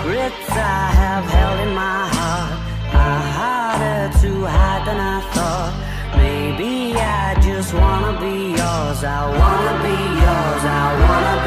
secrets I have held in my heart are harder to hide than I thought. Maybe I just wanna be yours. I wanna be yours. I wanna